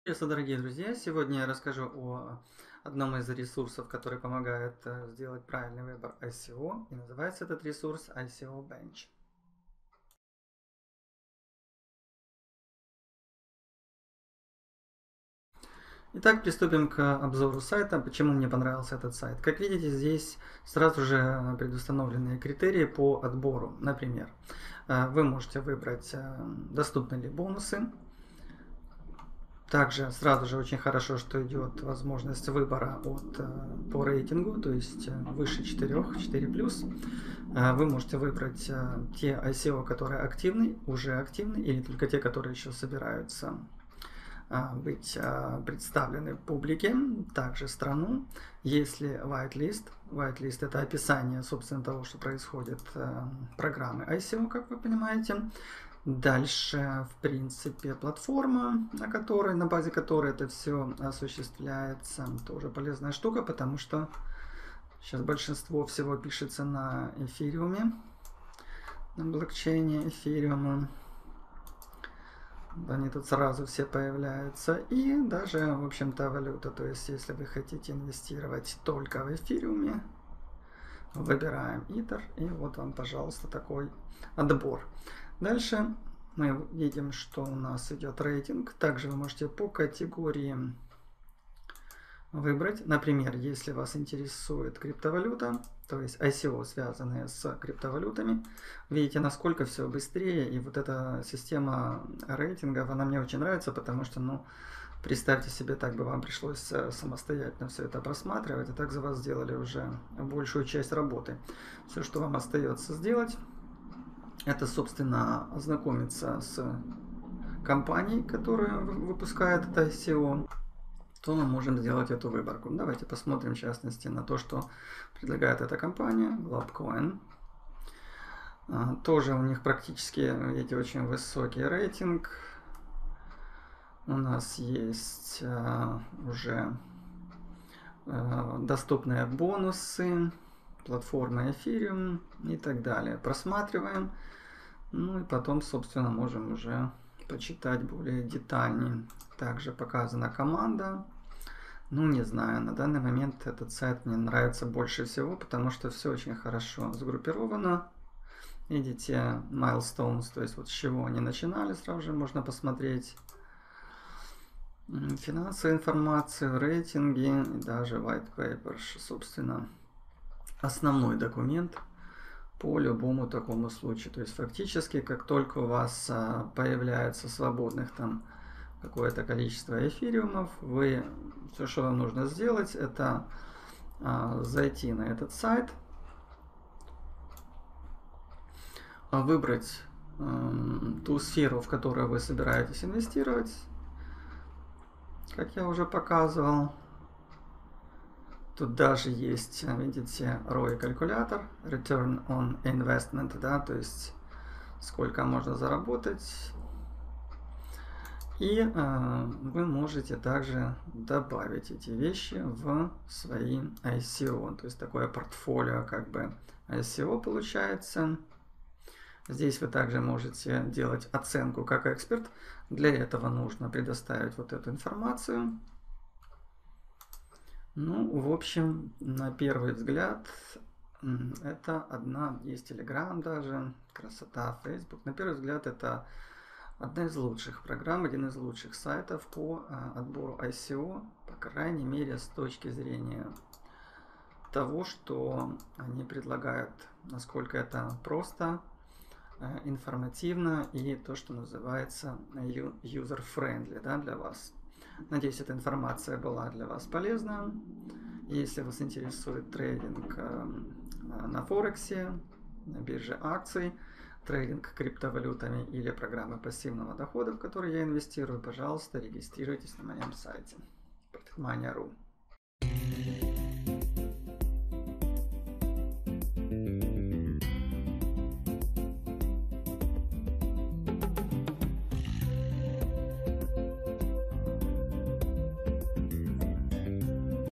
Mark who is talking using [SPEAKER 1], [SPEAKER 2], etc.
[SPEAKER 1] Приветствую, дорогие друзья! Сегодня я расскажу о одном из ресурсов, который помогает сделать правильный выбор ICO, и называется этот ресурс ICO Bench. Итак, приступим к обзору сайта. Почему мне понравился этот сайт? Как видите, здесь сразу же предустановленные критерии по отбору. Например, вы можете выбрать, доступны ли бонусы. Также сразу же очень хорошо, что идет возможность выбора по рейтингу, то есть выше 4, 4+. Вы можете выбрать те ICO, которые активны, уже активны, или только те, которые еще собираются быть представлены публике, также страну. Если whitelist, whitelist это описание, собственно, того, что происходит программы ICO, как вы понимаете. Дальше, в принципе, платформа, на базе которой это все осуществляется, тоже полезная штука, потому что сейчас большинство всего пишется на эфириуме, на блокчейне эфириума. Они тут сразу все появляются. И даже, в общем-то, валюта. То есть, если вы хотите инвестировать только в эфириуме, выбираем Ether. И вот вам, пожалуйста, такой отбор. Дальше мы видим, что у нас идет рейтинг. Также вы можете по категории выбрать. Например, если вас интересует криптовалюта, то есть ICO, связанные с криптовалютами, видите, насколько все быстрее. И вот эта система рейтингов, она мне очень нравится, потому что, представьте себе, так бы вам пришлось самостоятельно все это просматривать, и так за вас сделали уже большую часть работы. Все, что вам остается сделать, это, собственно, ознакомиться с компанией, которая выпускает это ICO, то мы можем сделать эту выборку. Давайте посмотрим, в частности, на то, что предлагает эта компания, Globcoin. Тоже у них практически, видите, очень высокий рейтинг. У нас есть уже доступные бонусы, платформа Ethereum и так далее. Просматриваем. Ну и потом, собственно, можем уже почитать более детальнее. Также показана команда. Не знаю, на данный момент этот сайт мне нравится больше всего, потому что все очень хорошо сгруппировано. Видите, milestones, то есть вот с чего они начинали, сразу же можно посмотреть. Финансовую информацию, рейтинги и даже white paper, собственно, основной документ по любому такому случаю. То есть фактически, как только у вас появляется свободных там какое-то количество эфириумов, все, что вам нужно сделать, это зайти на этот сайт, выбрать ту сферу, в которую вы собираетесь инвестировать, как я уже показывал. Тут даже есть, видите, ROI калькулятор, Return on Investment, да, то есть сколько можно заработать. И вы можете также добавить эти вещи в свои ICO. То есть такое портфолио как бы ICO получается. Здесь вы также можете делать оценку как эксперт. Для этого нужно предоставить вот эту информацию. В общем, на первый взгляд, это есть Telegram даже, красота, Facebook. На первый взгляд, это одна из лучших программ, один из лучших сайтов по отбору ICO, по крайней мере, с точки зрения того, что они предлагают, насколько это просто, информативно и то, что называется user-friendly, да, для вас. Надеюсь, эта информация была для вас полезна. Если вас интересует трейдинг на Форексе, на бирже акций, трейдинг криптовалютами или программы пассивного дохода, в которые я инвестирую, пожалуйста, регистрируйтесь на моем сайте Profitmania.ru.